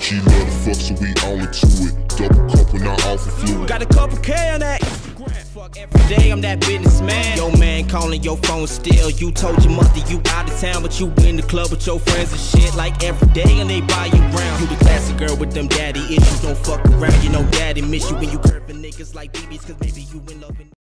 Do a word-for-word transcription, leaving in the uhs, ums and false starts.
She love to fuck, so we on to it. Double cup when I offer fluid. Got a couple K on that. Fuck every day, I'm that businessman. Yo man calling your phone still. You told your mother you out of town, but you in the club with your friends and shit like every day, and they buy you round. You the classic girl with them daddy issues. Don't fuck around, you know daddy miss you when you curving niggas like B Bs, cause maybe you in love.